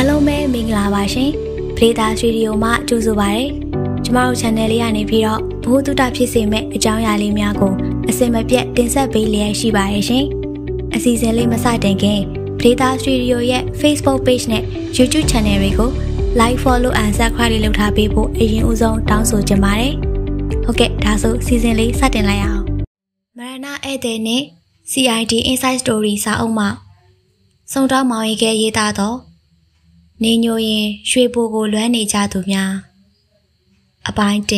အားလုံးပဲမင်္ဂလာပါရှင်။ပရိသတ်စတူဒီယိုမှာကြိုဆိုပါရစေ။ကျမတို့ channel လေးကနေပြီးတော့ဘဝတုဒ္ဒဖြစ်စေမဲ့အကြောင်းအရာလေးများကိုအစင်မပြတ်တင်ဆက်ပေးလျက်ရှိပါရဲ့ရှင်။အစီအစဉ်လေးမစတင်ခင်ပရိသတ်စတူဒီယိုရဲ့ Facebook page နဲ့ YouTube channel တွေကို like follow and subscribe လုပ်ထားပေးဖို့အရင်ဦးဆုံးတောင်းဆိုချင်ပါတယ်။ဟုတ်ကဲ့ဒါဆိုစီစဉ်လေးစတင်လိုက်အောင်။မရဏဧည့်သည်နဲ့ CID Inside Story စာအုပ်မှာစုံတောင်းမောင်ရီကရေးသားတော့နေညိုရင်ရွှေဘိုကိုလွမ်းနေကြသူများအပိုင်း1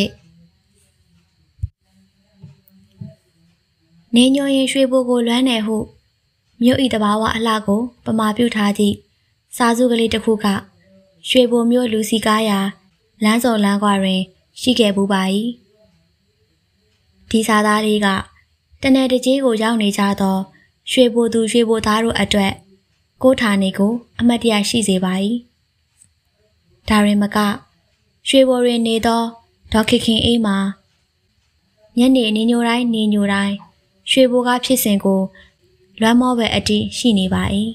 နေညိုရင်ရွှေဘိုကိုလွမ်းနေဟုမြို့ဤတဘာဝအလှကိုပမာပြုထားသည့်စာစုကလေးတစ်ခုကရွှေဘိုမြို့လူစီကားရာလမ်းစော်လမ်းကွာတွင်ရှိခဲ့ပူပါ၏ဒီစာသားလေးကတနယ်တကြီးကိုရောက်နေကြသောရွှေဘိုသူရွှေဘိုသားတို့အတွက်ကိုဌာနေကိုအမတ်တရရှိစေပါ၏ဒါရင်မကရွှေဘိုတွင်နေသောဒေါက်ခင်အေးမှာညနေနေညိုတိုင်းရွှေဘိုကဖြစ်စဉ်ကိုလွမ်းမောပဲအတိရှိနေပါ၏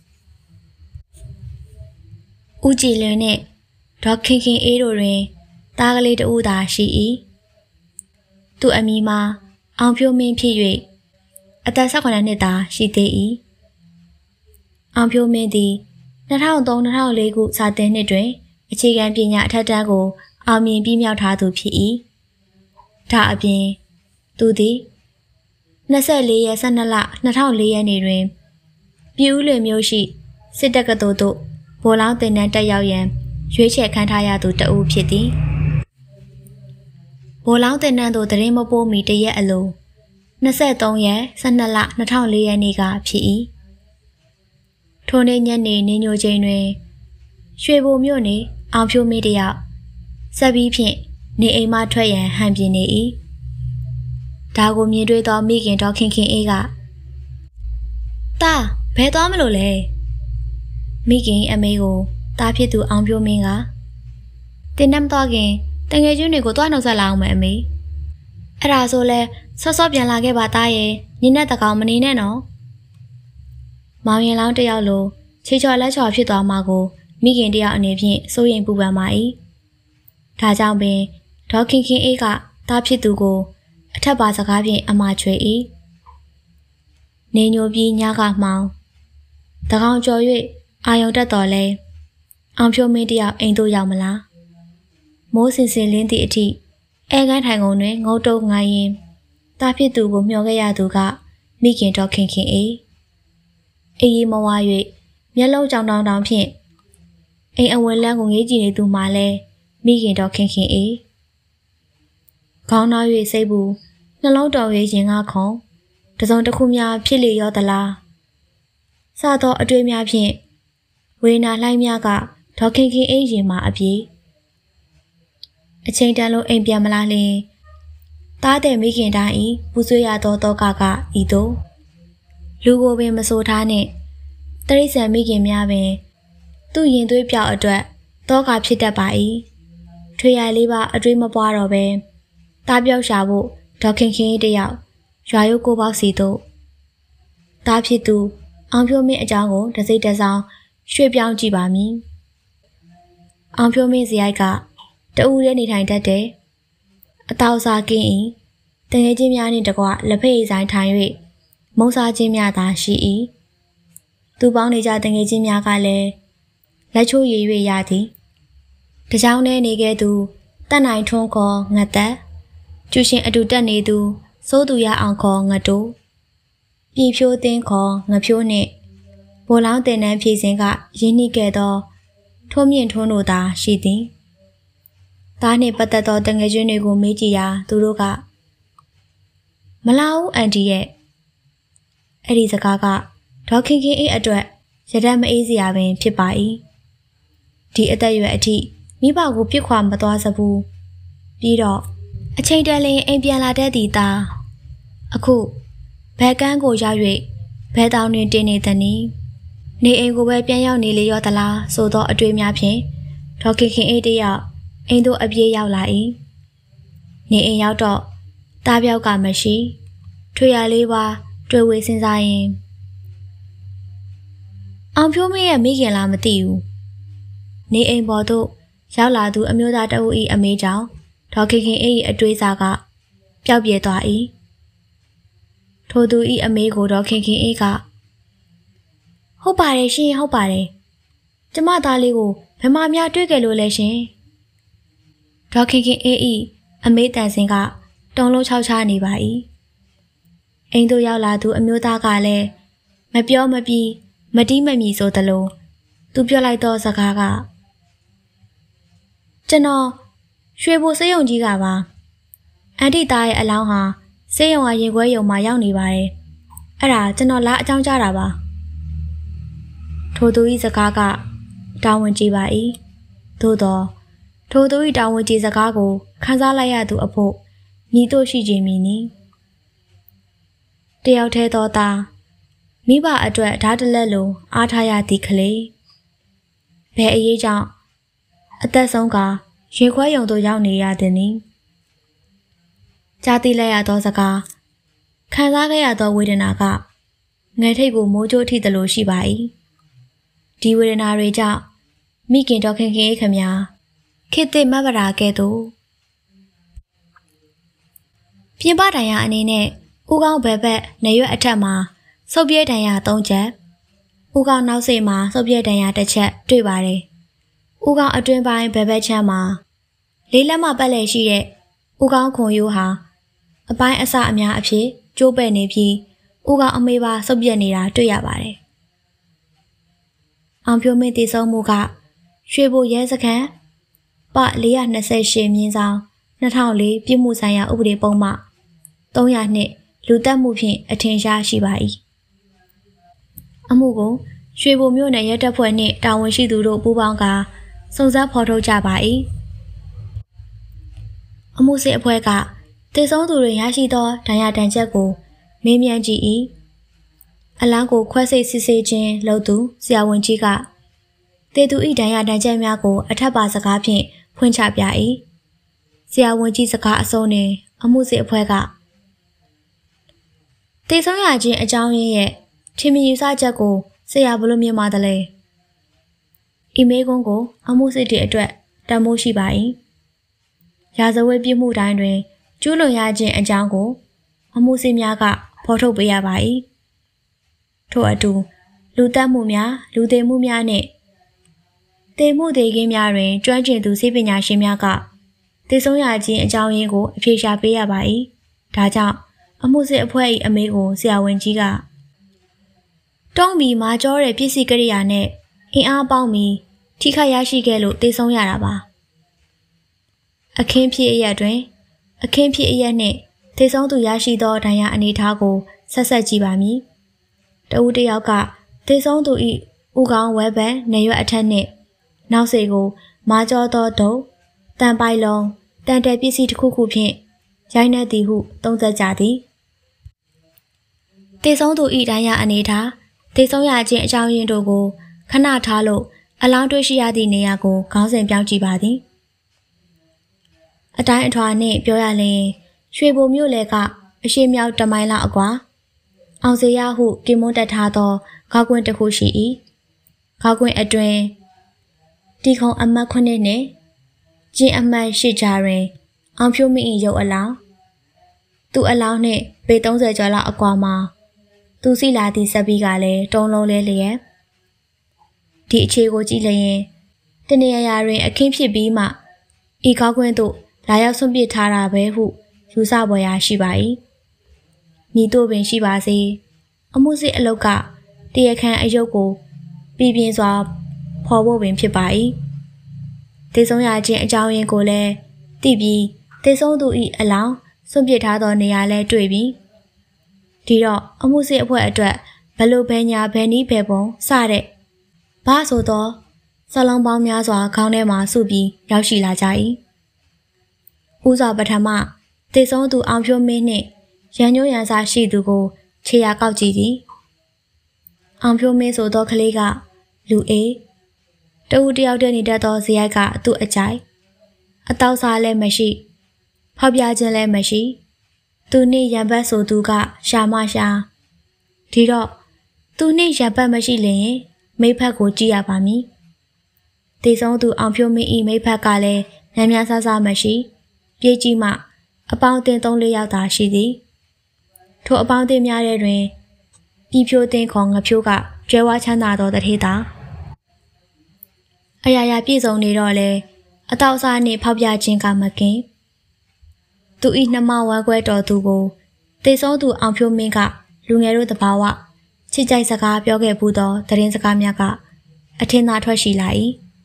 ဦးကြည်လင်းနှင့်ဒေါက်ခင်အေးတို့တွင်သားကလေးတဦးသာရှိ၏သူအမည်မှာအောင်ဖြိုးမင်းဖြစ်၍အသက်18နှစ်သာရှိသေး၏အောင်ဖြိုးမင်းသည်2003-2004ခုစာသင်နှစ်တွင်အခြေခံပညာအထက်တန်းကိုအောင်မြင်ပြီးမြောက်ထားသူဖြစ်၏ဒါအပြင်သူသည်24ရက်12လ2004ရက်နေ့တွင်ပြည်ဦးလွင်မြို့ရှိစစ်တပ်ကတော်သို့ဗိုလ်လောင်းတင်တန်းတက်ရောက်ရန်ရွေးချယ်ခံထားရသူတဦးဖြစ်သည်ဗိုလ်လောင်းတင်တန်းသို့တရင်မပိုးမီတရက်အလို23ရက်12လ2004ရက်နေ့ကဖြစ်၏ထိုနေ့ညနေနေညိုချိန်တွင်ရွှေဘိုမြို့နေအောင်ဖြိုးမင်းတယောက်ဆက်ပြီးဖြင့်နေအိမ်မှထွက်ရန်ဟန်ပြင်းနေ၏ဒါကိုမြင်တွေ့သောမိခင်ဒေါခင်အေးကတာဘယ်သွားမလို့လဲမိခင်အမေကိုတာဖြစ်သူအောင်ဖြိုးမင်းကတင်နှမ်းသွားခင်တငယ်ချင်းတွေကိုတွားနှုတ်ဆက်လာအောင်မယ်အမေအဲ့ဒါဆိုလဲဆော့ဆော့ပြန်လာခဲ့ပါသားရဲ့ညနေတကောင်မနေနဲ့နော်မောင်ရင်လောင်းတယောက်လိုချေချော်လက်ချော်ဖြစ်သွားမှာကိုမိခင်တယောက်အနေဖြင့်စိုးရိမ်ပူပန်ပါ၏ဒါကြောင့်ပင်ဒေါခင်အေးကတားဖြစ်သူကိုအထက်ပါစကားဖြင့်အမှားချွေ၏နေညိုပြီးညကမှောင်တကောင်ကျော်၍အာယုံတက်တော်လဲအောင်ဖြိုးမင်းတယောက်အိမ်သို့ရောက်မလားမိုးစင်စင်လင်းသည့်အထိအဲကန်းထိုင်ကုန်တွင်ငုတ်တုံငိုင်းရင်တားဖြစ်သူကိုမျှော်ခဲ့ရသူကမိခင်ဒေါခင်အေးအေးမဝါ၍မျက်လုံးကြောင်တောင်ဖြင့်အိမ်အဝင်လန်းကိုငေးကြည့်နေသူမှလည်းမိခင်ဒေါခင်အေးခေါင်းနာ၍စိတ်ဘူးနှလုံးတော်၍ရင်ကားခုံတစုံတစ်ခုများဖြစ်လေရောသလားစသောအတွေ့များဖြင့်ဝေနာလှိုင်းများကဒေါခင်အေးရင်မှာအပြေအချိန်တန်လို့အိမ်ပြန်မလာလျင်သားတဲ့မိခင်တိုင်းပူဆွေးရသောတောကဤသို့လူကိုပင်မဆိုထားနဲ့တရိษံမိခင်များပင်သူ့ရင်သွေးပြောက်အတွက်တောကဖြစ်တတ်ပါ၏ထွေရလေးပါအတွေးမပွားတော့ပဲတားပြောက်ရှာဖို့ဒေါခင်တယောက်ရွာရုပ်ကိုပေါက်စီတို့တားဖြစ်သူအောင်ဖြိုးမင်းအကြောင်းကိုတစိမ့်တစောင်းရွှေ့ပြောင်းကြည့်ပါမည်အောင်ဖြိုးမင်းစရိုက်ကတဦးရဲနေထိုင်တတ်တယ်အတောက်စားကင်း၏တငယ်ချင်းများနှင့်တကွလက်ဖက်ရည်ဆိုင်ထိုင်၍မုံစားခြင်းများသာရှိ၏သူပေါင်းနေကြတငယ်ချင်းများကလည်းလက်ချိုးရည်၍ရသည်တကြောင်နဲ့နေခဲ့သူတက်နိုင်ထွန်းခေါ်ငတ်သက်ကျူရှင်အတူတက်နေသူစိုးသူရအောင်ခေါ်ငတ်တိုးပြည်ဖြိုးသင်းခေါ်ငဖြိုးနှင့်ဗိုလ်လောင်းတင်နှန်းဖြည့်စဉ်ကရင်းနှီးခဲ့သောထုံးမြင့်ထွန်းတို့သာရှိသည်သားနှင့်ပတ်သက်သောတငယ်ချင်းတွေကိုမေးကြည့်ရာသူတို့ကမလာဘူးအန်တီရဲ့အဲ့ဒီစကားကဒေါခင်အေးအတွက်ရတတ်မအေးစရာပင်ဖြစ်ပါ၏ဒီအသက်အရွယ်အထိမိဘကိုပြစ်ခွာမသွားစဘူးပြီးတော့အချိန်တန်လျင်အိမ်ပြန်လာတဲ့ဒီသားအခုဘဲကန်းကိုရောက်၍ဘဲတောင်တွင်တင်နေသည်နေအိမ်ကိုပဲပြန်ရောက်နေလေရောသလားဆိုသောအတွေ့များဖြင့်ဒေါခင်အေးတယောက်အိမ်သို့အပြေးရောက်လာ၏နေအိမ်ရောက်တော့တားပြောက်ကမရှိထွေရလေးပါတွေ့ဝေစဉ်းစားရင်အောင်ဖြိုးမရဲ့မိခင်လားမသိဘူးနေအိမ်ပေါ်သို့ရောက်လာသူအမျိုးသားတအုပ်၏အမေကြောင့်ဒေါ်ခင်ခင်အေး၏အတွေးစားကပျောက်ပြဲသွား၏ထိုသူ၏အမေကိုဒေါ်ခင်ခင်အေးကဟုတ်ပါတယ်ရှင်ဟုတ်ပါတယ်ကျမသားလေးကိုဘယ်မှများတွေ့ကြလို့လဲရှင်ဒေါ်ခင်ခင်အေး၏အမေတန်စင်ကတုံလုံးချောက်ချနေပါ၏အိမ်သို့ရောက်လာသူအမျိုးသားကလည်းမပြောမပြီးမတီးမမီဆိုသလိုသူပြောလိုက်သောစကားကကျွန်တော်ရွှေဘိုစေးရုံကြီးကပါအန်တီသားရဲ့အလောင်းဟာစေးရုံကရင်ခွဲရုံမှာရောက်နေပါတယ်အဲ့ဒါကျွန်တော်လာအကြောင်းကြားတာပါထိုသူ၏စကားကတာဝန်ကြီးပါ၏သို့သောထိုသူ၏တာဝန်ကြီးစကားကိုခန်းစားလိုက်ရသူအဖို့ညီတို့ရှိခြင်းမည်နီတယောက်တည်းသောသားမိဘအတွက်ဓာတ်တလက်လိုအားထားရသည့်ကလေးဘယ်အရေးကြောင့်အသက်ဆုံးကရင်ခွဲရုံသို့ရောက်နေရသည်နီကြားသိလိုက်ရသောစကားခံစားခဲ့ရသောဝေဒနာကငယ်ထိတ်ကိုမိုးကြိုးထိသလိုရှိပါ၏ဒီဝေဒနာတွေကြောင့်မိခင်ဒေါ်ခင်ခင်အေးခမညာခေတ်သစ်မဗရာကဲ့သို့ပြင်ပတိုင်ရအနေနဲ့ဦးကောင်းဘယ်ဘက်နေရွက်အထက်မှာစုပ်ပြဲတိုင်ရ3ချက်ဦးကောင်းနောက်စိတ်မှာစုပ်ပြဲတိုင်ရ1ချက်တွေ့ပါတယ်ဦးကောင်းအတွင်းပိုင်းဘယ်ဘက်ချမ်းမှာလေးလက်မပတ်လည်ရှိတဲ့ဦးကောင်းခွန်ရိုးဟာအပိုင်းအစအများအဖြစ်ကျိုးပဲ့နေပြီးဦးကောင်းအမေပါစုပ်ပြက်နေတာတွေ့ရပါတယ်အောင်ဖြိုးမင်းတည်ဆုံးမှုကရွှေဘိုရဲစခန်းပ428မြင်းဆောင်2004ပြည်မှုဆိုင်ရာဥပဒေပုံမှ300နှစ်လူတက်မှုဖြင့်အထင်ရှားရှိပါ၏အမှုကိုရွှေဘိုမြို့နယ်ရဲတပ်ဖွဲ့နှင့်တာဝန်ရှိသူတို့ပူးပေါင်းကာစုံစမ်းဖော်ထုတ်ကြပါ၏အမှုစစ်အဖွဲ့ကတည်ဆုံးသူတွေရရှိသောဒဏ်ရာဒဏ်ချက်ကိုမေးမြန်းကြည့်၏အလောင်းကိုခွဲစိတ်စစ်ဆေးခြင်းလုပ်သူဆရာဝန်ကြီးကတေသူ၏ဒဏ်ရာဒဏ်ချက်များကိုအထက်ပါစကားဖြင့်ဖွင့်ချပြ၏ဆရာဝန်ကြီးစကားအဆုံးတွင်အမှုစစ်အဖွဲ့ကတည်ဆုံးရခြင်းအကြောင်းရင်းရဲ့ထင်မြင်ယူဆချက်ကိုဆရာဘလို့မြင်ပါသလဲအီမေးကွန်းကိုအမှုစစ်တွေအတွက်တမိုးရှိပါ၏ရာဇဝတ်ပြစ်မှုတိုင်းတွင်ကျူးလွန်ရခြင်းအကြောင်းကိုအမှုစစ်များကဖော်ထုတ်ပေးရပါ၏ထို့အတူလူတက်မှုများလူသေးမှုများနှင့်တေမှုသေးခင်းများတွင်ကျွမ်းကျင်သူစိပညာရှင်များကတည်ဆုံးရခြင်းအကြောင်းရင်းကိုအဖြေရှာပေးရပါ၏ဒါကြောင့်အမှုစစ်အဖွဲ့၏အမေကိုဆရာဝန်ကြီးကတုံးပြီးမာကြောတဲ့ပစ္စည်းကိရိယာနဲ့အင်အားပေါင်းပြီးထိခိုက်ရရှိခဲ့လို့တည်ဆုံးရတာပါအခင်းဖြစ်အရက်တွင်အခင်းဖြစ်အရက်နှင့်တည်ဆုံးသူရရှိသောဒဏ်ရာအနေအထားကိုဆက်ဆက်ကြည့်ပါမည်တဦးတစ်ယောက်ကတည်ဆုံးသူ၏ဥကောင်းဝဲပန်နေရွက်အထက်နှင့်နောက်စေကိုမာကြောသောဒုံတန်ပိုင်လုံးတန်တယ်ပစ္စည်းတစ်ခုခုဖြင့်ရိုက်နှက်သည်ဟုသုံးသပ်ကြသည်တည်ဆုံးသူ၏ဒဏ်ရာအနေထားတည်ဆုံးရခြင်းအကြောင်းရင်းတို့ကိုခဏထားလို့အလောင်းတွေ့ရှိရသည့်နေရာကိုခေါင်းစဉ်ပြောင်းကြည့်ပါသည်အတိုင်းအထွာနှင့်ပြောရလျင်ရွှေဘိုမြို့လေကအရှိမြောက်တမိုင်လောက်အကွာအောင်စေရဟုကင်မွန်းတက်ထားသောခေါကွင်းတစ်ခုရှိ၏ခေါကွင်းအတွင်တီခုံအမှတ်9နှင့်ကျင်းအမှတ်8ကြားတွင်အောင်ဖြိုးမင်း၏ရုပ်အလောင်းသူ့အလောင်းနှင့်ပေ30ကျော်လောက်အကွာမှာသူစီလာသည့်စပီးကလည်းတုံးလုံးလဲလျက်ဒီအခြေကိုကြည့်လျင်တနေရာတွင်အခင်းဖြစ်ပြီးမှဤခေါကွင်းသို့လာရောက်ဆွန့်ပစ်ထားတာပဲဟုယူဆပေါ်ရာရှိပါ၏မိတို့ပင်ရှိပါစေအမှုစစ်အလုတ်ကတရားခံအယုတ်ကိုပြည်ပြင်းစွာဖော်ဖို့ပင်ဖြစ်ပါ၏တည်ဆုံးရခြင်းအကြောင်းရင်းကိုလည်းသိပြီးတည်ဆုံးသူ၏အလောင်းဆွန့်ပစ်ထားသောနေရာလဲတွေ့ပြီးဒီတော့အမှုစစ်အဖွဲ့အတွက်ဘလို့ဘဲညာဘဲနီးဘဲပုံစတဲ့ဘာဆိုသောစလုံးပေါင်းများစွာခေါင်းထဲမှာစုပြီးရောက်ရှိလာကြ၏ဦးစွာပထမတည်ဆုံးသူအောင်ဖြိုးမင်းနှင့်ရန်ညိုးရန်စာရှိသူကိုခြေရာကောက်ကြည့်သည်အောင်ဖြိုးမင်းဆိုသောကလေးကလူအေးတဦးတယောက်တည်းနေတတ်သောဇယိုက်ကသူ့အကြိုက်အတောက်စားလည်းမရှိဖောက်ပြခြင်းလည်းမရှိသူနှင့်ရံပတ်ဆိုသူကရှာမရှာဒီတော့သူနှင့်ရံပတ်မရှိလျင်မိဖက်ကိုကြည့်ရပါမည်တေဆုံးသူအောင်ဖြိုးမင်းဤမိဖက်ကလည်းညံ့ညဆဆမရှိပြေးကြီးမှအပေါင်းအသင်း3-4ယောက်သာရှိသည်ထိုအပေါင်းအသင်းများထဲတွင်ပြည်ဖြိုးအသင်းခေါ်ငဖြိုးကကျွဲဝါချမ်းသာသောတထေးသာအရာရာပြည့်စုံနေတော့လေအတောက်အစားနှင့်ဖောက်ပြခြင်းကမကင်သူဤနှမဝမ်းခွဲတော်သူကိုတေဆုံးသူအောင်ဖြိုးမင်းကလူငယ်တို့တဘာဝချစ်ကြိုက်စကားပြောခဲ့ဘူးသောသတင်းစကားများကအထင်သာထွက်ရှိလာ၏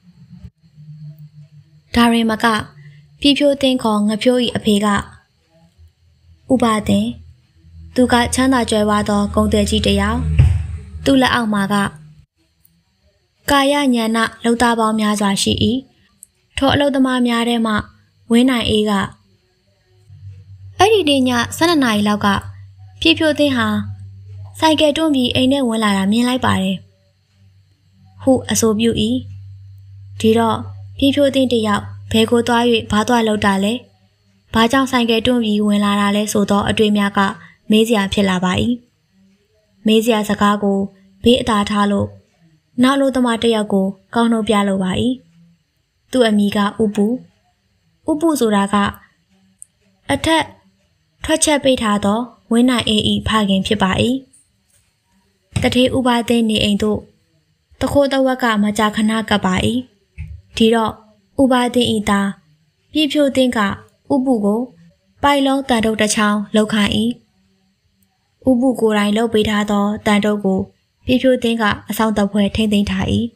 ဒါရင်မကပြည်ဖြိုးသိန်းခေါ်ငဖြိုး၏အဖေကဥပါတင်သူကချမ်းသာကြွယ်ဝသောဂုံတယ်ကြီးတစ်ယောက်သူ့လက်အောက်မှာကကာယဉာဏလုံသားပေါင်းများစွာရှိ၏ထိုအလုသမားများထဲမှဝင်းနိုင်အေးကအဲ့ဒီနေ့ည12နာရီလောက်ကပြည်ဖြိုးသိန်းဟာဆိုင်ကယ်တွန်းပြီးအိမ်ထဲဝင်လာတာမြင်လိုက်ပါတယ်ဟုအဆိုပြု၏ဒီတော့ပြည်ဖြိုးသိန်းတယောက်ဘဲကိုသွား၍ဘာသွားလောက်တာလဲဘာကြောင့်ဆိုင်ကယ်တွန်းပြီးဝင်လာတာလဲဆိုတော့အတွေ့များကမေးစရာဖြစ်လာပါ၏မေးစရာစကားကိုဘေးအသာထားလို့နောက်လိုသမားတယောက်ကိုကောင်းနှုတ်ပြလိုပါ၏သူ့အမိကဥပုဆိုတာကအထက်ထွက်ချက်ပိတ်ထားသောဝင်းနိုင်အေးဤဖခင်ဖြစ်ပါ၏တထေးဥပါသိန်းနေအိမ်သို့တခိုးတဝက်ကမကြာခဏကပ်ပါ၏ဒီတော့ဥပါသိန်းဤသားပြည်ဖြိုးသိန်းကဥပုကိုပိုက်လုံးတန်တုပ်တစ်ချောင်းလောက်ခိုင်း၏ဥပုကိုယ်တိုင်လှုပ်ပေးထားသောတန်တုပ်ကိုပြည်ဖြိုးသိန်းကအဆောင်တပွဲထိမ့်သိမ်းထား၏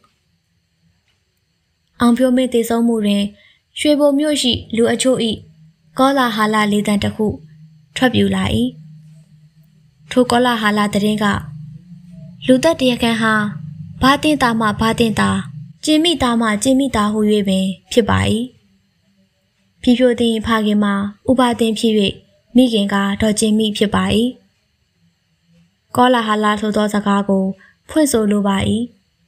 အောင်ဖြိုးမင်းသေဆုံးမှုတွင်ရွှေဘိုမြို့ရှိလူအချို့၏ကောလာဟာလလေးတန်တစ်ခုထွက်ပြူလာ၏ထိုကောလာဟာလသတင်းကလူသက်တရခန့်ဟာဘာတင်တာမှဘာတင်တာကျင်းမိတာမှကျင်းမိတာဟု၍ပင်ဖြစ်ပါ၏ပြည်ဖြိုးသိန်းဖခင်မှာဥပါသိန်းဖြစ်၍မိခင်ကဒေါ်ကျင်းမိဖြစ်ပါ၏ကောလာဟာလထိုသောစကားကိုဖွင့်ဆိုလိုပါ၏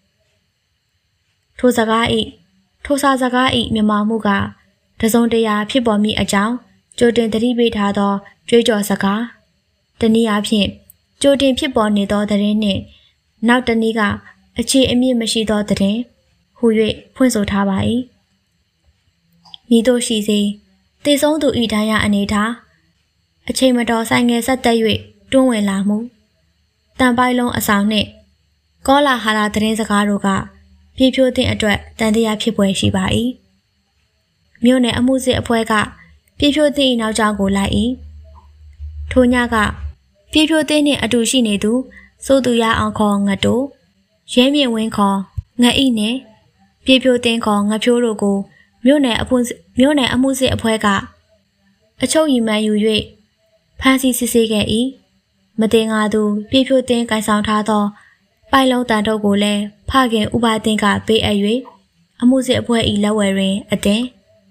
ထိုစာစကား၏မြန်မာမှုကတစုံတရာဖြစ်ပေါ်မိအကြောင်းကြိုတင်သတိပေးထားသောကြွေးကြော်စကားတနည်းအားဖြင့်ကြိုတင်ဖြစ်ပေါ်နေသောသတင်းနှင့်နောက်တနည်းကအခြေအမြစ်မရှိသောသတင်းဟူ၍ဖွင့်ဆိုထားပါ၏မိတို့ရှိစေတေဆုံးသူဤတိုင်းရအနေထားအချိန်မတော်ဆိုင်ငယ်ဆက်သက်၍တွန်းဝင်လာမှုတန်ပိုက်လုံးအဆောင်နှင့်ကောလာဟာလာသတင်းစကားတို့ကပြည်ဖြိုးသိန်းအတွက်တန်တရားဖြစ်ပွဲရှိပါ၏မြို့နယ်အမှုစစ်အဖွဲ့ကပြည်ဖြိုးသိန်းနောက်ကျောင်းကိုလိုက်၏ထိုညကပြည်ဖြိုးသိန်းနှင့်အတူရှိနေသူစိုးသူရအောင်ခေါ်ငတိုးရဲမြင့်ဝင်းခေါ်ငအိနှင့်ပြည်ဖြိုးသိန်းခေါ်ငဖြိုးတို့ကိုမြို့နယ်အမှုစစ်အဖွဲ့ကအချုပ်ရီမှန်ယူ၍ဖမ်းဆီးစစ်ဆေးခဲ့၏မတင်ငါသူပြည်ဖြိုးသိန်းကိုင်ဆောင်ထားသောပိုက်လုံးတန်တုပ်ကိုလည်းဖခင်ဥပါသိန်းကပေးအပ်၍အမှုစစ်အဖွဲ့၏လက်ဝယ်တွင်အတင်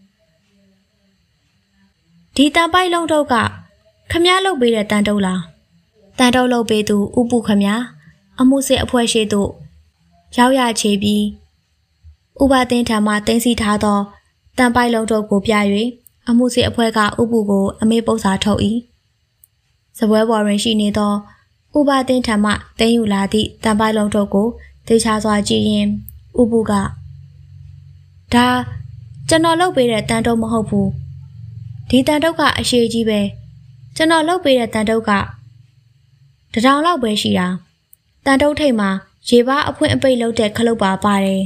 ဒီတန်ပိုက်လုံးတုပ်ကခမားလုပ်ပေးတဲ့တန်တုပ်လားတန်တုပ်လုပ်ပေးသူဥပုခမားအမှုစစ်အဖွဲ့ရှိသို့ရောက်ရချေပြီးဥပါသိန်းထံမှတင်စီထားသောတန်ပိုက်လုံးတုပ်ကိုပြ၍အမှုစစ်အဖွဲ့ကဥပုကိုအမေပု္ပ္ပာထုတ်၏စပွဲပေါ်တွင်ရှိနေသောဥပါသိန်းထံမှတင်ယူလာသည့်တန်ပိုက်လုံးတုပ်ကိုတေချာစွာကြည့်ရင်ဥပုကဒါကျွန်တော်လုပ်ပေးတဲ့တန်တုပ်မဟုတ်ဘူးဒီတန်တုပ်ကအရှိကြီးပဲကျွန်တော်လုပ်ပေးတဲ့တန်တုပ်ကတစ်ထောင်လောက်ပဲရှိတာတန်တုပ်ထိပ်မှာရေပါအဖွင့်အပိတ်လုပ်တဲ့ခလုတ်ပါပါတယ်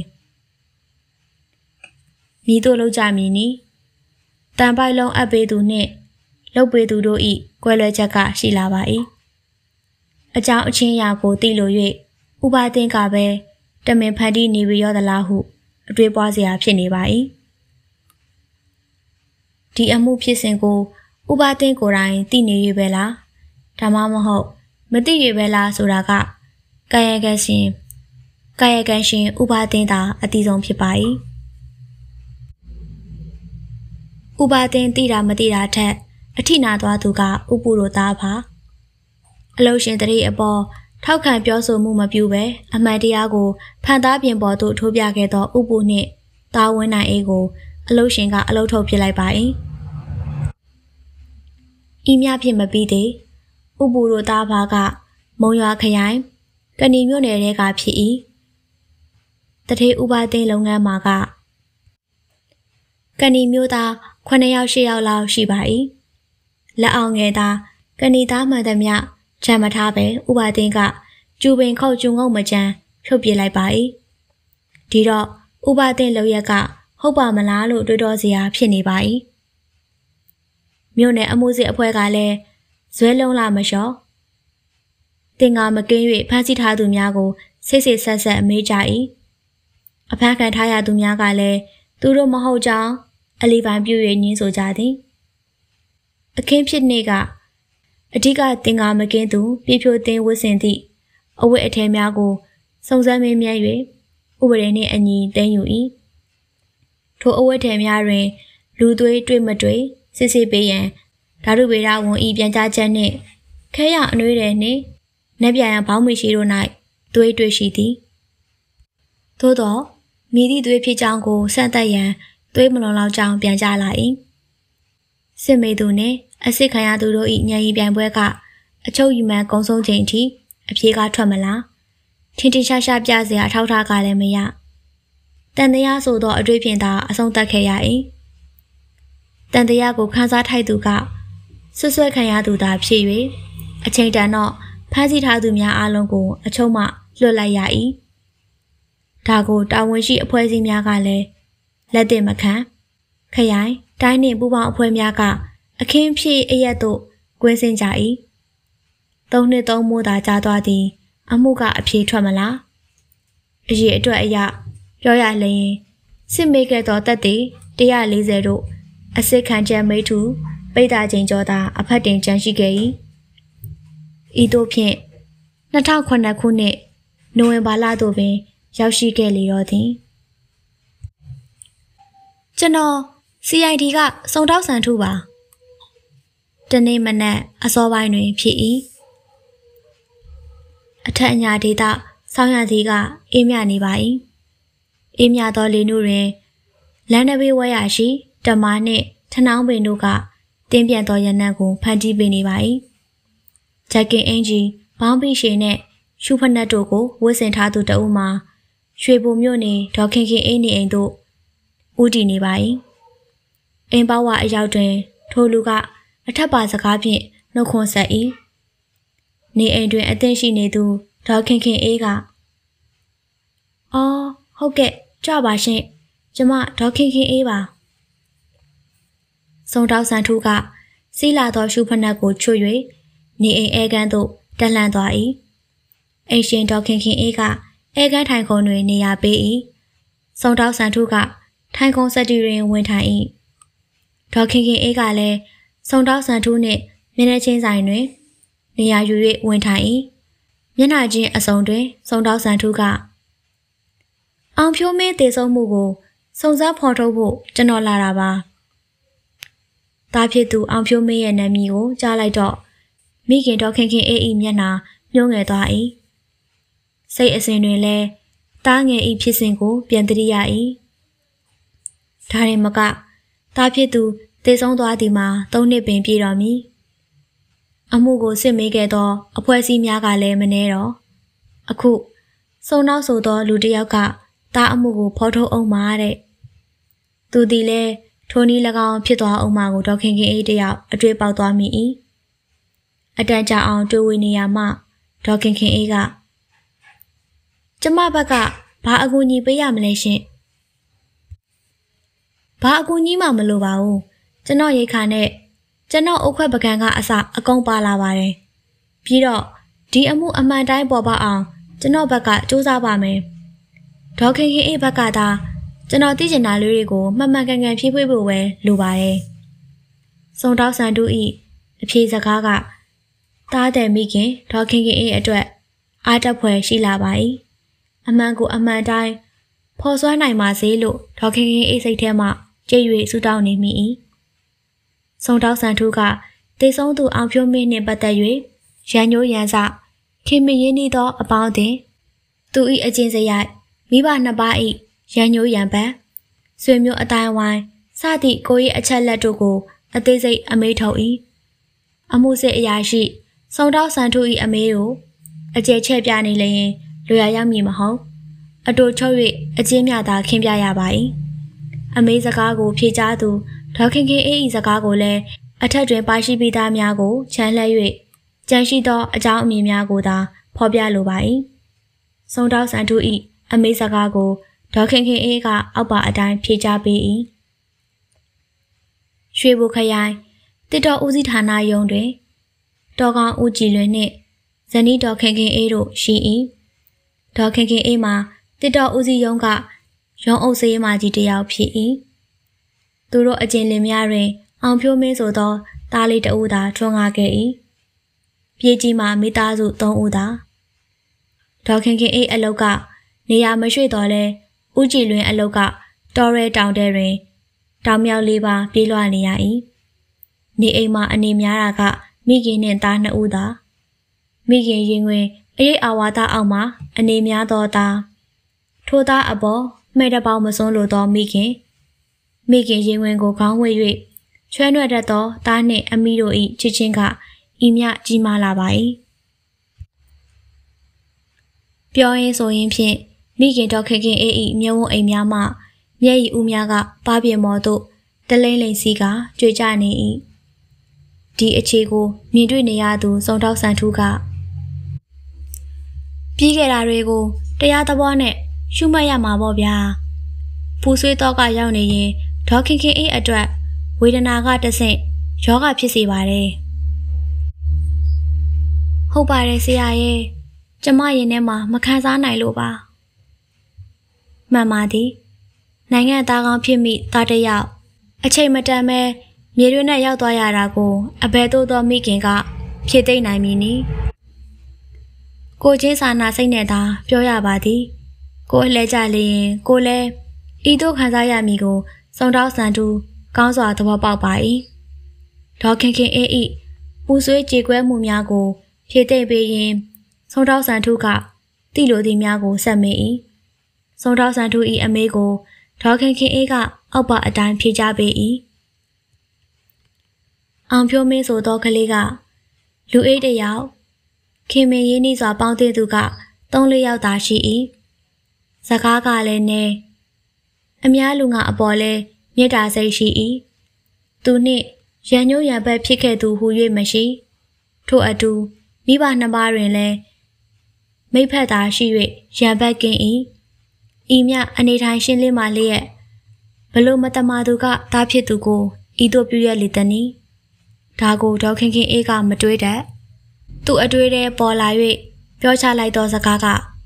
မိတို့လောက်ကြမည်နီတန်ပိုက်လုံးအပ်ပေးသူနှင့်လုပ်ပေးသူတို့၏ကွဲလွဲချက်ကရှိလာပါ၏အကြောင်းအချင်းအရာကိုသိလို၍ဥပါသိန်းကပဲတမင်ဖန်တီးနေပြီးရောသလားဟုအတွေးပွားစရာဖြစ်နေပါ၏ဒီအမှုဖြစ်စဉ်ကိုဥပါသိန်းကိုယ်တိုင်သိနေရပဲလားဒါမှမဟုတ်မသိရပဲလားဆိုတာကကာယကံရှင်ဥပါသိန်းသာအတိဆုံးဖြစ်ပါ၏ဥပါသိန်းသိတာမသိတာထက်အထိနာသွားသူကဥပုတို့သားပါအလုရှင်တရေအပေါ်ထောက်ခံပြောဆိုမှုမပြုဘဲအမှန်တရားကိုဖန်သားပြင်ပေါ်သို့ထိုးပြခဲ့သောဥပုနှင့်တာဝင်းနိုင်အေးကိုအလုရှင်ကအလုထုတ်ပြလိုက်ပါ၏ဤမြဖြင့်မပြီးသေးဥပုတို့သားပါကမုံရွာခရိုင်ကဏီမြို့နယ်ထဲကဖြစ်၏တထေးဥပါသိန်းလုပ်ငန်းမှာကကန်နီမျိုးသား9ယောက်10ယောက်လောက်ရှိပါ၏လက်အောင်ငယ်သားကန်နီသားမှန်သမျှချမ်းမထားပဲဥပါသင်ကကျူပင်ခုတ်ကျုံငုံမကြမ်းဖြုတ်ပြလိုက်ပါ၏ဒီတော့ဥပါသင်လောက်ရက်ကဟုတ်ပါမလားလို့တွေးတောစရာဖြစ်နေပါ၏မြို့နယ်အမှုစစ်အဖွဲ့ကလည်းဇွဲလုံးလာမလျှော့တင်ငါမကင်း၍ဖမ်းဆီးထားသူများကိုဆိတ်ဆိတ်ဆက်ဆက်အမေးကြ၏အဖမ်းခံထားရသူများကလည်းသူတို့မဟုတ်ကြောင်းအလီပိုင်ပြူ၍ညင်းဆိုကြသည်အခင်းဖြစ်နေ့ကအဓိကတင်ငါမကင်းသူပြဖြိုတင်ဝတ်ဆင်သည့်အဝတ်အထည်များကိုစုံစမ်းမေးမြန်း၍ဥပဒေနှင့်အညီတင်ယူ၏ထိုအဝတ်ထည်များတွင်လူသွေးတွေ့မတွေ့စစ်စစ်ပေးရန်ဓာတုဗေဒဝန်ဤပြန်ကြားချက်နှင့်ခဲရအနှွေးတယ်နှင့်နှက်ပြရန်ဘောင်းမရှိတို့၌သွေးတွေ့ရှိသည်သို့သောမိသည့်သွေးဖြစ်ကြောင်းကိုစန့်သက်ရန်သွေးမလုံလောက်ကြောင်းပြန်ကြားလာ၏စစ်မေသူနှင့်အစစ်ခံရသူတို့၏ညံရီပြိုင်ပွဲကအချုပ်ယူမှန်ကုံဆုံးချိန်ထိအပြေကထွက်မလာထင်ထင်ရှားရှားပြစရာအထောက်ထားကလည်းမရတန်တရားဆိုသောအတွေ့ဖြင့်သာအဆုံးသတ်ခဲ့ရ၏တန်တရားကိုခန်းစားထိုက်သူကဆွဆွဲခံရသူသာဖြစ်၍အချိန်တန်တော့ဖမ်းဆီးထားသူများအလုံးကိုအချုပ်မှလွှတ်လိုက်ရ၏ဒါကိုတာဝန်ရှိအဖွဲ့အစည်းများကလည်းလက်တင်မခံခရိုင်တိုင်းနှင့်ပူးပေါင်းအဖွဲ့များကအခင်းဖြစ်အရက်သို့ကွင်းဆင်းကြ၏၃နှစ်၃မိုးသာကြာသွားသည်အမှုကအပြေထွက်မလားအရေးအတွက်အရာပြောရလျင်စစ်မေးခဲ့သောတပ်သည်140တို့အစစ်ခံချက်မိထုပိတ်တာချိန်ကျော်သာအဖက်တင်ကြန့်ရှိခဲ့၏ဤသို့ဖြင့်2009ခုနှစ်နိုဝင်ဘာလသို့ပင်ရောက်ရှိခဲ့လေတော့သည်ကျွန်တော် CID ကစုံတောက်ဆန်ထုပါတနေ့မနက်အစောပိုင်းတွင်ဖြစ်၏အထက်အညာဒေသဆောင်းရသည်ကအေးမြနေပါ၏အေးမြသောလေနုတွင်လမ်းတစ်ဘေးဝဲရရှိတမားနှင့်ထနောင်းပင်တို့ကတင်းပြန်သောရနံ့ကိုဖန်တီးပေးနေပါ၏ဂျက်ကင်အင်ဂျီဘောင်းပီရှည်နှင့်ရှူဖနက်တို့ကိုဝတ်ဆင်ထားသူတအုပ်မှာရွှေဘုံမြို့နေဒေါခင်ခင်အိမ်နေအိမ်တို့ဦးတည်နေပါ၏အိမ်ပေါဝအရောက်တွင်ထိုလူကအထက်ပါစကားဖြင့်နှုတ်ခွန်းဆက်၏နေအိမ်တွင်အသင့်ရှိနေသူဒေါခင်ခင်အေးကအော်ဟုတ်ကဲ့ကြပါရှင်ကျမဒေါခင်ခင်အေးပါစုံတောက်ဆန်ထုကစီးလာသောရှုဖနက်ကိုချွတ်၍နေအိမ်အဲကန်းသို့တက်လှမ်းသွား၏အိမ်ရှင်ဒေါခင်ခင်အေးကအဲကန်းထိုင်ခုံတွင်နေရာပေး၏စုံတောက်ဆန်ထုကထိုင်ခုံစက်တီတွင်ဝင်ထိုင်၏ဒေါခင်ခင်အေးကလည်းစုံတောက်ဆန်ထုနှင့်မျက်နှာချင်းဆိုင်တွင်နေရာယူ၍ဝင်ထိုင်၏မျက်နှာချင်းအစုံတွင်စုံတောက်ဆန်ထုကအောင်ဖြိုးမင်းတည်ဆုံးမှုကိုစုံစမ်းဖော်ထုတ်ဖို့ကျွန်တော်လာတာပါတားဖြစ်သူအောင်ဖြိုးမင်းရဲ့နာမည်ကိုကြားလိုက်တော့မိခင်ဒေါခင်ခင်အေးဤမျက်နှာညှိုးငယ်သွား၏စိတ်အစဉ်တွင်လည်းတားငယ်ဤဖြစ်စဉ်ကိုပြန်သတိရ၏ဒါရင်မကတားဖြစ်သူတည်ဆုံးသွားသည်မှာ3နှစ်ပင်ပြည့်တော်မူအမှုကိုစစ်မေးခဲ့သောအဖွဲ့အစည်းများကလည်းမနှဲတော့အခုစုံနောက်ဆိုသောလူတစ်ယောက်ကတားအမှုကိုဖော်ထုတ်အောင်မှာတဲ့သူသည်လည်းထိုနည်း၎င်းဖြစ်သွားအောင်မှာကိုဒေါခင်ခင်အေးတယောက်အတွေ့ပေါက်သွားမိ၏အတန်ကြာအောင်တွေ့ဝေနေရမှဒေါခင်ခင်အေးကကျမဘက်ကဘာအကူအညီပေးရမလဲရှင်ဘာအကူအညီမှမလိုပါဘူးကျွန်တော်ရိတ်ခါနဲ့ကျွန်တော်အုတ်ခွက်ပကံကအစအကုန်ပါလာပါတယ်ပြီးတော့ဒီအမှုအမှန်တိုင်းပေါ်ပေါက်အောင်ကျွန်တော်ဘက်ကစူးစမ်းပါမယ်ဒေါခင်ခင်အေးဘက်ကသာကျွန်တော်သိချင်တာလေးတွေကိုမှန်မှန်ကန်ကန်ဖြည့်ဖွေးဖို့ပဲလိုပါတယ်စုံတောက်ဆန်တူဤအဖြေစကားကတားတဲ့မိခင်ဒေါခင်ခင်အေးအတွက်အားတက်ဖွယ်ရှိလာပါ၏အမှန်ကိုအမှန်တိုင်းဖော်ဆွမ်းနိုင်ပါစေလို့ဒေါခင်ခင်အေးစိတ်ထဲမှကြိတ်၍ဆူတောင်းနေမိ၏စုံတောက်ဆန်ထူးကတေဆုံးသူအောင်ဖြိုးမင်းနှင့်ပတ်သက်၍ရန်ညိုးရန်စခင်မရင်းနှီးသောအပေါင်းအသင်းသူ၏အကျဉ်းစရိုက်မိဘနှစ်ပါး၏ရန်ညိုးရန်ပန်းဆွေမျိုးအတိုင်းဝိုင်းစသည့်ကို၏အချက်လက်တို့ကိုအသေးစိတ်အမေးထုတ်၏အမှုစစ်အရာရှိစုံတောက်ဆန်ထူး၏အမေးကိုအကျယ်ချဲ့ပြနေလျင်လွယ်ရရောက်မည်မဟုတ်အတူချုပ်၍အကျဉ်းမြသာခင်းပြရပါ၏အမေစကားကိုဖြေကြားသူဒေါခင်ခင်အေးဤစကားကိုလည်းအထက်တွင်ပါရှိပြီးသားများကိုချမ်းလှဲ၍ကြံရှိသောအကြောင်းအမည်များကိုသာဖော်ပြလိုပါ၏စုံတောက်ဆန်ထူဤအမေစကားကိုဒေါခင်ခင်အေးကအောက်ပါအတိုင်းဖြေကြားပေး၏ရွှေဘိုခရိုင်တစ်တော်ဦးစီးဌာနယုံတွင်တော်ကောင်ဦးကြည်လွင်နှင့်ဇနီးဒေါခင်ခင်အေးတို့ရှိ၏ဒေါခင်ခင်အေးမှာတစ်တော်ဦးစီးယုံကရုံးအုပ်စေးမကြီးတစ်ယောက်ဖြစ်၏သူတို့အကျဉ်လင်များတွင်အောင်ဖြိုးမင်းဆိုသောသားလေးတဦးသာထွန်းကားခဲ့၏ပြေးကြီးမှာမိသားစု3ဦးသာဒေါခင်ခင်အေးအလုတ်ကနေရာမရွှေ့တော်လဲဦးကြည်လွင်အလုတ်ကတော်ရဲတောင်တဲတွင်တောင်မြောက်လေးပါပြေးလွှာနေရ၏နေအိမ်မှာအနေများတာကမိခင်နှင့်သား2ဦးသာမိခင်ရင်တွင်အရေးအာဝါဒအောက်မှာအနေများသောသားထိုသားအပေါ်မဲ့တပေါင်းမစွန်းလိုသောမိခင်ရင်ဝင်ကိုခေါင်းဝှေ့၍ချွဲနွက်တတ်သောသားနှင့်အမိတို့၏ချစ်ချင်းကဤမြကြီးမားလာပါ၏ပြောရင်းဆိုရင်ဖြင့်မိခင်ဒေါခင်ခင်အေး၏မျက်ဝန်းအိမ်များမှမျက်ရည်ဦးများကပါပြင်းမော်သို့တလိမ့်လိမ့်စီကကြွေကြနေ၏ဒီအခြေကိုမြင်တွေ့နေရသူစုံတောက်ဆန်ထူးကပြီးခဲ့တာတွေကိုတရားသဘောနဲ့ရှုမှတ်ရမှာပေါ့ဗျာပူဆွေးတော့ကရောက်နေရင်ဒေါခင်ခင်အေးအတွက်ဝေဒနာကတဆင့်ယောဂဖြစ်စေပါတယ်ဟုတ်ပါတယ်ဆရာရဲ့ကျမရင်ထဲမှာမခံစားနိုင်လို့ပါမှန်ပါသည်နိုင်ငံသားကောင်းဖြစ်မိသားတစ်ယောက်အချိန်မတန်ပဲမြေတွင်းနဲ့ရောက်သွားရတာကိုအဘယ်သို့သောမိခင်ကဖြည့်သိမ့်နိုင်မည်နည်းကိုချင်းစာနာစိတ်နဲ့သာပြောရပါသည်ကိုအလှဲကြလျင်ကိုလည်းဤသို့ခံစားရမည်ကိုစုံတောက်ဆန်တူကောင်းစွာသဘောပေါက်ပါ၏ဒေါခင်ခင်အေးဤပူဆွေးကြေကွဲမှုများကိုဖြည့်သိမ့်ပေးရင်စုံတောက်ဆန်ထူးကတိလိုသည်များကိုဆက်မေး၏စုံတောက်ဆန်ထူး၏အမေကိုဒေါခင်ခင်အေးကအောက်ပါအတိုင်းဖြေကြားပေး၏အောင်ဖြိုးမင်းဆိုသောကလေးကလူအိတ်တစ်ယောက်ခင်မင်းရင်းနှီးစွာပေါင်းသည့်သူက3-4ယောက်သာရှိ၏စကားကလည်းနဲ့အများလူငါအပေါ်လဲမေတ္တာစိတ်ရှိ၏သူနှင့်ရန်ညိုးရံဘက်ဖြစ်ခဲ့သူဟူ၍မရှိထို့အတူမိဘနှစ်ပါးတွင်လည်းမိဖက်သာရှိ၍ရံဘက်ကင်း၏ဤမြအနေထိုင်ရှင်းလင်းမှလျက်ဘလို့မတမာသူကသားဖြစ်သူကိုဤသို့ပြုရလေတည်းဒါကိုဒေါခင်ခင်အေးကမတွေးတတ်သူအတွေးထဲပေါ်လာ၍ပြောချလိုက်သောစကား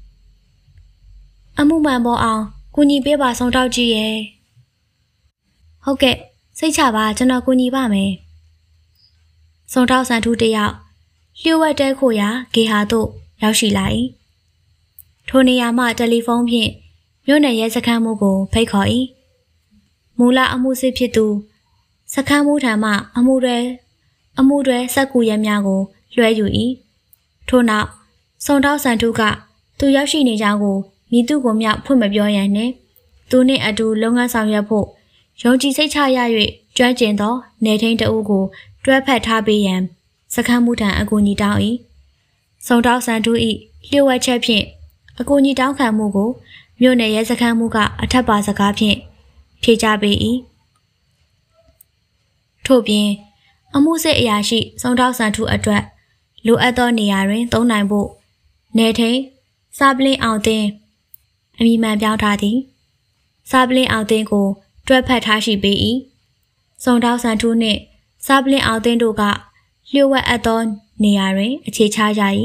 ကအမှုမှန်ပေါ်အောင်ကူညီပေးပါဆောင်တောက်ကြီးရဲ့ဟုတ်ကဲ့စိတ်ချပါကျွန်တော်ကူညီပါမယ်ဆောင်တောက်ဆန်ထူးတယောက်လျှို့ဝှက်တဲခိုရာဂေဟာသို့ရောက်ရှိလာ၏ထိုနေရာမှတယ်လီဖုန်းဖြင့်မြို့နယ်ရဲစခန်းမှုကိုဖိတ်ခေါ်၏မူလအမှုစစ်ဖြစ်သူစခန်းမှုထံမှအမှုတွေစက်ကူရဲများကိုလွှဲယူ၏ထို့နောက်စုံတောက်ဆန်ထူးကသူရောက်ရှိနေကြောင်းကိုမိသူကိုမြောက်ဖွင့်မပြောရန်နှင့်သူနှင့်အတူလုပ်ငန်းဆောင်ရွက်ဖို့ယုံကြည်စိတ်ချရ၍ကျွမ်းကျင်သောနေထိန်တအုပ်ကိုတွဲဖက်ထားပေးရန်စခန်းမှုထံအကူအညီတောင်း၏စုံတောက်ဆန်ထူး၏လျှို့ဝှက်ချက်ဖြင့်အကူအညီတောင်းခံမှုကိုမြို့နယ်ရဲစခန်းမှုကအထက်ပါစကားဖြင့်ဖြေကြားပေး၏ထို့ပြင်အမှုစစ်အရာရှိစုံတောက်ဆန်ထူးအတွက်လိုအပ်သောနေရာတွင်သုံးနိုင်ဖို့နေထိန်စာပလင်းအောင်တင်အမိမှန်ပြောင်းထားသည်စာပလင်းအောင်တင်ကိုတွဲဖက်ထားရှိပေး၏စုံတောက်ဆန်ထူးနှင့်စာပလင်းအောင်တင်တို့ကလျှို့ဝှက်အပ်သောနေရာတွင်အခြေချကြ၏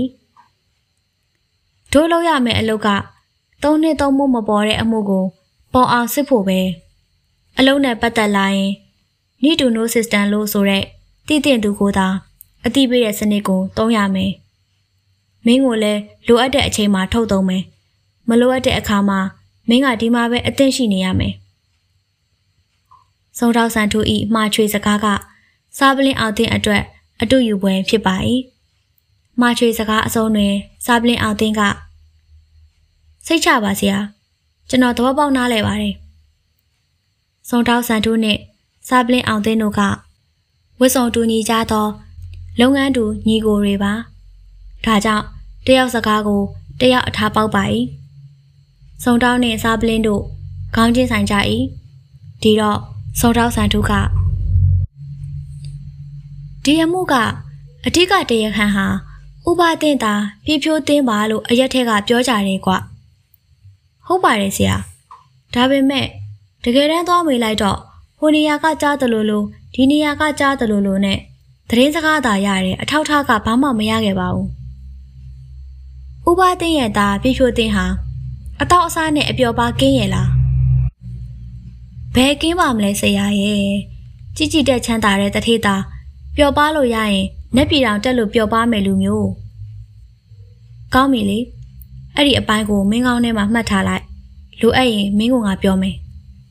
တို့လုပ်ရမယ့်အလုပ်က3 နှစ် 3 မှုမပေါ်တဲ့အမှုကိုပေါ်အောင်စစ်ဖို့ပဲအလုံးနဲ့ပတ်သက်လာရင် need to know system လို့ဆိုတဲ့တည်တင်သူကိုသာအတိပေးတဲ့စနစ်ကိုသုံးရမယ်မင်းကိုလည်းလိုအပ်တဲ့အချိန်မှာထုတ်သုံးမယ်မလိုအပ်တဲ့အခါမှာမင်းကဒီမှာပဲအသင့်ရှိနေရမယ်စုံတောက်ဆန်ထူဤမှာချွေစကားကစားပလင်းအောင်တင်အတွက်အတူယူပွဲဖြစ်ပါ၏မှာချွေစကားအစုံတွင်စားပလင်းအောင်တင်ကစိတ်ချပါစရာကျွန်တော်သဘောပေါက်နားလဲပါတယ်စုံတောက်ဆန်ထူနှင့်စားပလင်းအောင်တင်တို့ကဝစ်စုံတူညီကြသောလုပ်ငန်းတူညီကိုတွေပါဒါကြောင့်တယောက်စကားကိုတယောက်အထားပေါက်ပါ၏စုံတောင်းနှင့်စားပလင်းတို့ခေါင်းချင်းဆိုင်ကြ၏ဒီတော့စုံတောက်ဆန်ထုကဒီအမှုကအထက်ကတရားခံဟာဥပတင်တာပြဖြိုးသိမ်းပါလို့အရက်ထက်ကပြောကြတယ်ကွဟုတ်ပါတယ်ဆရာဒါပေမဲ့တကယ်တမ်းသွားမေးလိုက်တော့ဟိုနေရာကကြားတယ်လို့ဒီနေရာကကြားတယ်လို့နဲ့သတင်းစကားသာရတယ်အထောက်ထားကဘာမှမရခဲ့ပါဘူးဥပတင်ရဲ့သားပြဖြိုးသိမ်းဟာအတော့အစားနဲ့အပျော်ပါကင်းရဲ့လားဘယ်ကင်းပါမလဲဆရာရဲ့ကြီးကြီးတက်ချမ်းသာတဲ့တထေးသားပျော်ပါလို့ရရင်နက်ပြည်တော်တက်လို့ပျော်ပါမယ်လူမျိုးကောင်းပြီလေအဲ့ဒီအပိုင်းကိုမင်းကောင်းထဲမှာမှတ်ထားလိုက်လိုအပ်ရင်မင်းကငါပြောမယ်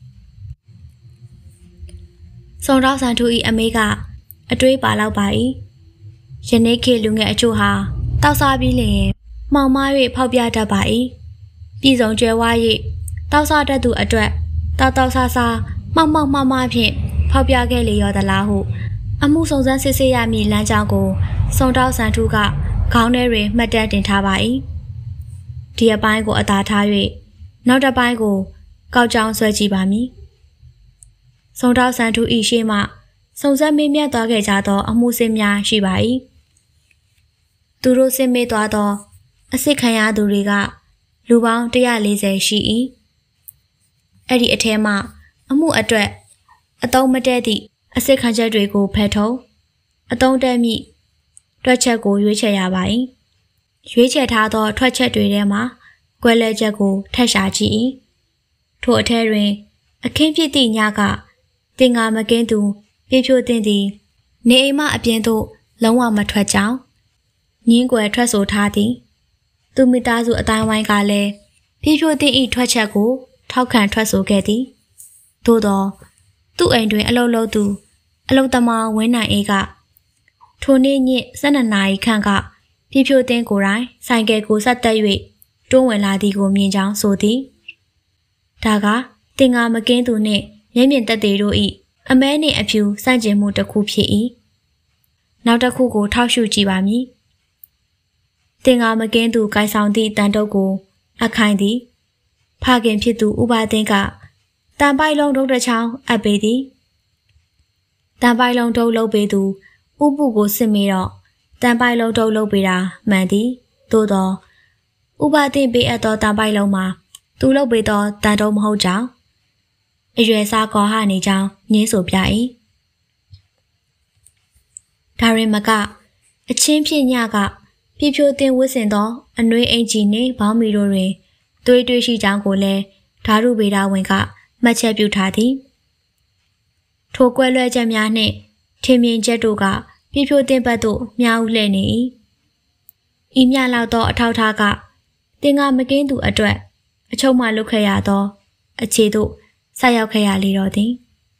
စုံတော့ဆန်ထူဤအမေကအတွေးပါလောက်ပါ၏ယနေ့ခေတ်လူငယ်အချို့ဟာတောက်စားပြီးလျင်မှောင်မား၍ဖောက်ပြတတ်ပါ၏ပြည်စုံကျွဲဝါ၍တောက်စားတတ်သူအတွက်တောက်ဆာဆာမှောက်မှားဖြင့်ဖောက်ပြခဲ့လေရောသလားဟုအမှုစုံစမ်းစစ်ဆေးရမည့်လမ်းကြောင်းကိုစုံတောက်ဆန်ထူကခေါင်းထဲတွင်မှတ်တမ်းတင်ထားပါ၏ဒီအပိုင်းကိုအသာထား၍နောက်တစ်ပိုင်းကိုကောက်ကြောင်းဆွဲကြည့်ပါမည်စုံတောက်ဆန်ထူဤရှိမှစုံစမ်းမေးမြန်းသွားခဲ့ကြသောအမှုစစ်များရှိပါ၏သူတို့စစ်မေးသွားသောအစစ်ခံရသူတွေကလူပေါင်း140ရှိ၏အဲ့ဒီအထဲမှာအမှုအတွက်အသုံးမတည့်သည့်အစစ်ခံချက်တွေကိုဖယ်ထုတ်အသုံးတည့်မိတွက်ချက်ကိုရွေးချယ်ရပါ၏ရွေးချယ်ထားသောထွက်ချက်တွေထဲမှာကွဲလွဲချက်ကိုထပ်ရှာကြည့်၏ထို့အထဲတွင်အခင်းဖြစ်သည့်ညကတင်ငါမကင်းသူပြဖြိုးတင်သည်နေအိမ်မှအပြင်သို့လုံးဝမထွက်ကြောင်းညင်းကွယ်ထွက်ဆိုထားသည်သူမိသားစုအတိုင်းဝိုင်းကလည်းပြဖြိုးတင်၏ထွက်ချက်ကိုထောက်ခံထွက်ဆိုခဲ့သည်သို့သောသူ့အိမ်တွင်အလုပ်လုပ်သူအလုပ်သမားဝင်းနိုင်အေးကထိုနေ့ည12 နာရီခန့်ကပြဖြိုးတင်ကိုယ်တိုင်ဆိုင်ကယ်ကိုဆက်တက်၍တွန်းဝင်လာသည်ကိုမြင်ကြောင်းဆိုသည်ဒါကတင်ငါမကင်းသူနှင့်မျက်မြင်သက်သေတို့၏အမဲနှင့်အဖြူစန့်ကျင်မှုတစ်ခုဖြစ်၏နောက်တစ်ခုကိုထောက်ရှုကြည့်ပါမည်တင်ငါမကင်းသူကိုင်ဆောင်သည့်တန်တုပ်ကိုအခိုင်သည်ဖခင်ဖြစ်သူဥပါသင်းကတန်ပိုက်လုံးဒုတ်တစ်ချောင်းအပ်ပေသည်တန်ပိုက်လုံးဒုတ်လုပ်ပေသူဥပုကိုစစ်မေးတော့တန်ပိုက်လုံးဒုတ်လုပ်ပေတာမှန်သည်သို့သောဥပါသင်းပေးအပ်သောတန်ပိုက်လုံးမှာသူလုပ်ပေသောတန်တုပ်မဟုတ်ကြောင်းအရွယ်စားခေါ်ဟနေကြောင်းညင်းဆိုပြ၏ဒါရင်မကအချင်းဖြစ်ညကပြဖြိုးတင်ဝစ်စင်သောအနှွေးအင်ဂျီနှင့်ဘောင်းမီတို့တွင်တွေးရှိကြောင်းကိုလည်းဓာတုဗေဒဝင်ကမှတ်ချက်ပြုထားသည်ထိုကွဲလွဲချက်များနှင့်ထင်မြင်ချက်တို့ကပြဖြိုးတင်ဘက်သို့မြားဥလှည့်နေ၏ဤမြလောက်သောအထောက်ထားကတင်ငါမကင်းသူအတွက်အချုပ်မှလွတ်ခဲ့ရသောအခြေသို့ဆက်ရောက်ခဲ့ရလေတော့သည်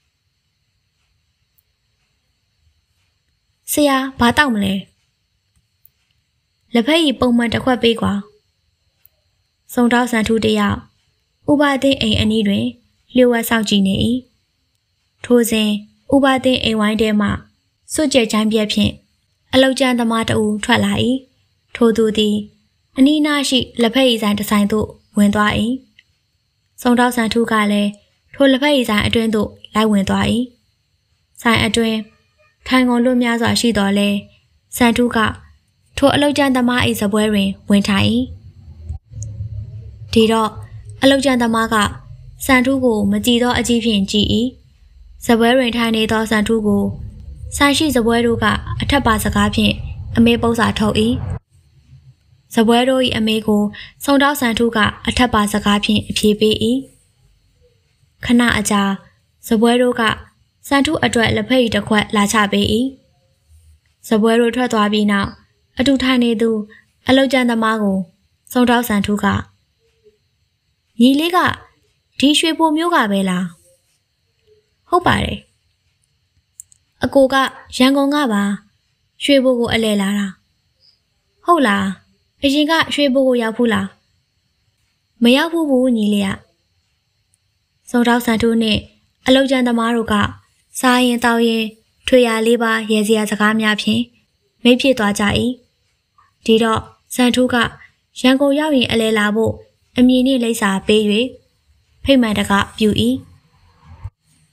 ဆရာဘာတောက်မလဲလက်ဖက်ရည်ပုံမှန်တစ်ခွက်ပေးကွာစုံတောက်ဆန်ထူးတယောက်ဥပါသင်းအိမ်အနီးတွင်လျှို့ဝှက်ဆောက်ကြည့်နေ၏ထိုစဉ်ဥပါသင်းအိမ်ဝိုင်းထဲမှစွတ်ကျဲချိုင်းပြက်ဖြင့်အလောက်ကျန်သမားတဦးထွက်လာ၏ထိုသူသည်အနီးနားရှိလက်ဖက်ရည်ဆိုင်တစ်ဆိုင်သို့ဝင်သွား၏စုံတောက်ဆန်ထူးကလည်းထိုလက်ဖက်ရည်ဆိုင်အတွင်းသို့လိုက်ဝင်သွား၏ဆိုင်အတွင်းထိုင်ကုန်လွတ်များစွာရှိတော်လဲဆန်ထူးကထိုအလောက်ကျန်သမား၏စပွဲတွင်ဝင်ထိုင်၏ဒီတော့အလောက်ကျန်သမားကဆန်ထူးကိုမကြည်သောအကြည့်ဖြင့်ကြည့်၏စပွဲတွင်ထိုင်နေသောဆန်ထူးကိုဆိုင်ရှိစပွဲတို့ကအထက်ပါစကားဖြင့်အမေပု္ပ္ပစာထုတ်၏စပွဲတို့၏အမေကိုစုံတောက်ဆန်ထူးကအထက်ပါစကားဖြင့်အပြေပေး၏ခဏအကြာစပွဲတို့ကဆန်ထူးအတွက်လက်ဖက်ရည်တစ်ခွက်လာချပေး၏စပွဲတို့ထွက်သွားပြီးနောက်အတူထိုင်နေသူအလောက်ကျန်သမားကိုစုံတောက်ဆန်ထူးကညီလေးကဒီရွှေဘိုမျိုးကပဲလားဟုတ်ပါတယ်အကိုကရန်ကုန်ကပါရွှေဘိုကိုအလဲလာတာဟုတ်လားအရင်ကရွှေဘိုကိုရောက်ဖူးလားမရောက်ဘူးညီလေးကစုံတောက်ဆန်ထူးနဲ့အလောက်ကျန်သမားတို့ကစားရင်တောက်ရင်ထွေရလေးပါရဲစရာစကားများဖြင့်မိတ်ဖြစ်သွားကြ၏ဒီတော့ဆန်ထူးကရန်ကုန်ရောက်ရင်အလဲလာဖို့အမည်နှင့်လိပ်စာပေး၍ဖိတ်မှန်တကပြု၏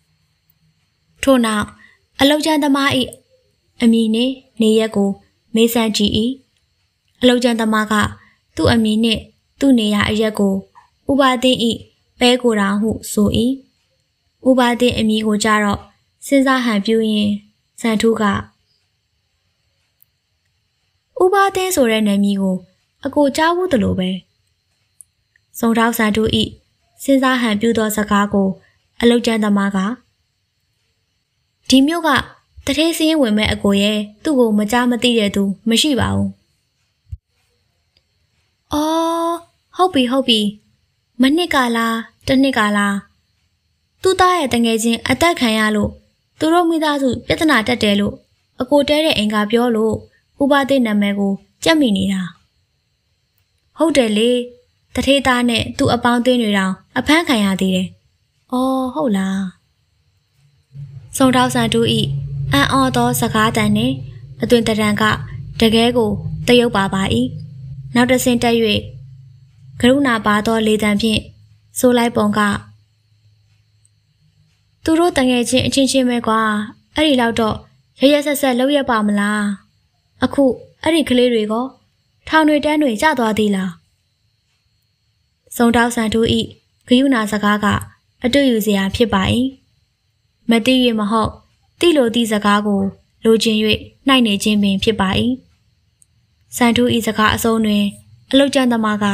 ထို့နောက်အလုတ်ကျန်းသမား၏အမည်နှင့်နေရက်ကိုမေးစမ်းကြည့်၏အလုတ်ကျန်းသမားကသူ့အမည်နှင့်သူ့နေရအရက်ကိုဥပါသင်း၏ပဲကိုတောင်ဟုဆို၏ဥပါသင်းအမည်ကိုကြတော့စဉ်းစားဟန်ပြူရင်စံထူးကဥပါသင်းဆိုတဲ့နာမည်ကိုအကိုကြားဘူးတလို့ပဲစုံထောက်စံထူး၏စဉ်းစားဟန်ပြူသောစကားကိုအလုတ်ကျန်းသမားကဒီမျိုးကတထေးစင်းဝင်မဲ့အကိုရဲ့သူ့ကိုမကြားမသိတဲ့သူမရှိပါဘူး။အော်ဟုတ်ပြီမနှစ်ကလားတစ်နှစ်ကလားသူ့သားရဲ့တငယ်ချင်းအသက်ခံရလို့သူတို့မိသားစုပြဿနာတက်တယ်လို့အကိုတဲတဲ့အိမ်ကပြောလို့ဥပဒေနာမည်ကိုကြက်မိနေတာ။ဟုတ်တယ်လေတထေးသားနဲ့သူ့အပေါင်းအသင်းတွေတောင်အဖမ်းခံရသေးတယ်။အော်ဟုတ်လား။စုံထောက်ဆန်တူဤအံ့ဩသောစကားတန်နှင့်အသွင်တရံကတကယ်ကိုတရုပ်ပါ၏နောက်တစ်ဆင့်တက်၍ကရုဏာပါသောလေတံဖြင့်ဆိုလိုက်ပုံကသူတို့တငယ်ချင်းအချင်းချင်းပဲကွာအဲ့ဒီလောက်တော့ရရဆက်ဆက်လောက်ရပါမလားအခုအဲ့ဒီကလေးတွေကထောင်တွေတန်းတွေကျသွားသေးလားစုံတောက်ဆန်တူဤကရုဏာစကားကအတူယူစရာဖြစ်ပါ၏မသိရမဟုတ်တိလိုသည့်စကားကိုလိုချင်၍နှိုက်နေခြင်းပင်ဖြစ်ပါ၏စံထူးဤစကားအစုံတွင်အလုတ်ကျန်းသမားက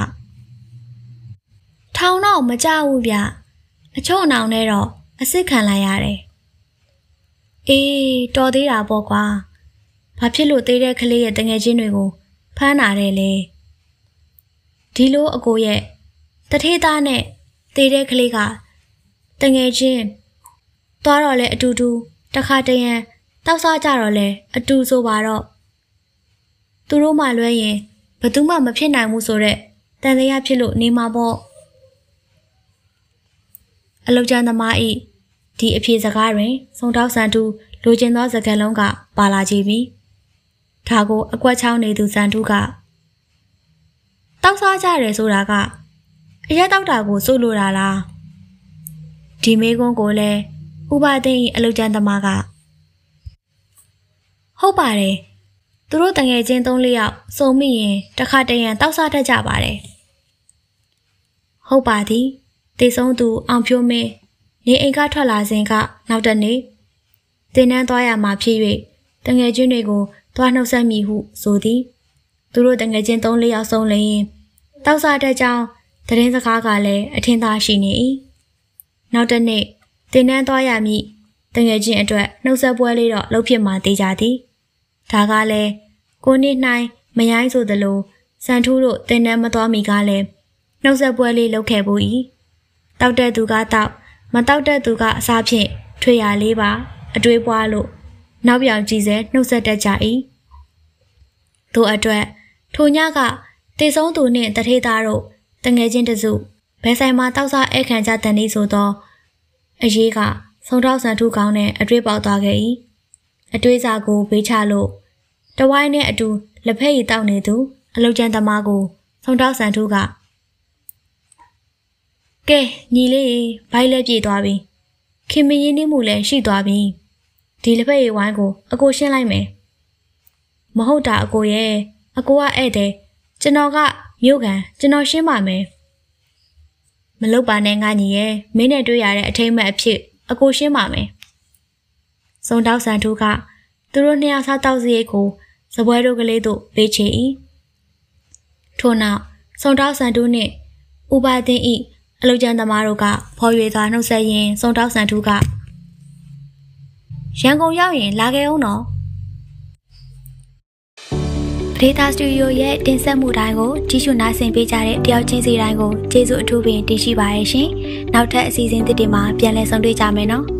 ထောင်တော့မကြဘူးဗျအချုံအနောင်နဲ့တော့အစ်စ်ခံလိုက်ရတယ်အေးတော်သေးတာပေါ့ကွာဘာဖြစ်လို့သေးတဲ့ကလေးရဲ့တငယ်ချင်းတွေကိုဖမ်းနာတယ်လဲဒီလိုအကိုရဲ့တထေးသားနဲ့သေးတဲ့ကလေးကတငယ်ချင်းသွားတော့လဲအတူတူတခါတရံတောက်စားကြတော့လဲအတူဆိုပါတော့သူတို့မှလွဲရင်ဘယ်သူမှမဖြစ်နိုင်ဘူးဆိုတော့တန်တရားဖြစ်လို့နေမှာပေါ့အလုတ်ကျန်းသမားဤဒီအဖြေစကားတွင်စုံတောက်ဆန်တူလိုချင်သောစကားလုံးကပါလာကြပြီဒါကိုအကွက်ချောင်းနေသူစံတူကတောက်စားကြတယ်ဆိုတာကအရက်တောက်တာကိုစိုးလို့တာလားဒီမေကွန်းကိုလည်းဥပဒေအလုတ်ကျန်းသမားကဟုတ်ပါတယ်သူတို့တငယ်ချင်း3-4ယောက်စုံမိရင်တခါတရံတောက်စားတတ်ကြပါတယ်ဟုတ်ပါသည်တေဆုံးသူအောင်ဖြိုးမင်းနေအိမ်ကထွက်လာစဉ်ကနောက်တနေ့တင်နန်းသွားရမှာဖြစ်၍တငယ်ချင်းတွေကိုသွားနှုတ်ဆက်မိဟုဆိုသည်သူတို့တငယ်ချင်း3-4ယောက်စုံလျင်တောက်စားတဲ့ကြောင်းသတင်းစကားကလည်းအထင်သာရှိနေ၏နောက်တနေ့တင်နန်းသွားရမည်တငယ်ချင်းအတွက်နှုတ်ဆက်ပွဲလေးတော့လုပ်ဖြစ်မှတေးကြသည်ဒါကလည်းကိုနှစ်နှိုင်းမရိုင်းဆိုသလိုစံထူးတို့တင်နန်းမသွားမီကလည်းနှုတ်ဆက်ပွဲလေးလုပ်ခဲ့ဘူး၏တောက်တဲ့သူကတောက်မတောက်တဲ့သူကအစားဖြင့်ထွေရလေးပါအတွေးပွားလို့နောက်ပြောင်ကြည့်စေနှုတ်ဆက်တတ်ကြ၏တို့အတွက်ထိုညကတေဆုံးသူနှင့်တထေးသားတို့တငယ်ချင်းတစုဘယ်ဆိုင်မှာတောက်စားအခမ်းကြတန်နေဆိုသောအရေးကဆုံထောက်ဆန်ထူကောင်းနဲ့အတွေးပေါက်သွားခဲ့၏အတွေးစာကိုဘေးချလို့တဝိုင်းနဲ့အတူလက်ဖက်ရည်တောက်နေသူအလုတ်ကျန်းသမားကိုဆုံထောက်ဆန်ထူကကဲညီလေးဘိုက်လက်ပြေသွားပြီခင်မင်းရင်းနှီးမှုလည်းရှိသွားပြီဒီလက်ဖက်ရည်ဝိုင်းကိုအကိုရှင်းလိုက်မယ်မဟုတ်တာအကိုရဲ့အကိုကဧည့်သည်ကျွန်တော်ကမြို့ကန်ကျွန်တော်ရှင်းပါမယ်မလုပ်ပါနဲ့ငါညီရဲ့မင်းနဲ့တွေ့ရတဲ့အထိမ့်မဲ့အဖြစ်အကိုရှင်းပါမယ်စုံတောက်ဆန်ထူးကသူတို့နှစ်ယောက်စားတောက်စရိတ်ကိုစပွဲတို့ကလေးတို့ပေးချေ၏ထို့နောက်စုံတောက်ဆန်ထူးနှင့်ဥပါသင်း၏အလုတ်ကျန်းသမားတို့ကဖော်ရွေသွားနှုတ်ဆက်ရင်စုံတောက်ဆန်ထူးကရန်ကုန်ရောက်ရင်လာခဲ့အောင်နော်ပဒေတာစတူဒီယိုရဲ့တင်ဆက်မှုတိုင်းကိုကြည့်ရှုနားဆင်ပေးကြတဲ့တယောက်ချင်းစီတိုင်းကိုကျေးဇူးအထူးပင်တင်ရှိပါရဲ့ရှင်နောက်ထပ်အစီအစဉ်သစ်တွေမှာပြန်လည်ဆုံတွေ့ကြမယ်နော်